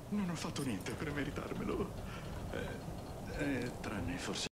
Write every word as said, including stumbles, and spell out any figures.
Non ho fatto niente per meritarmelo. Eh, eh, tranne forse...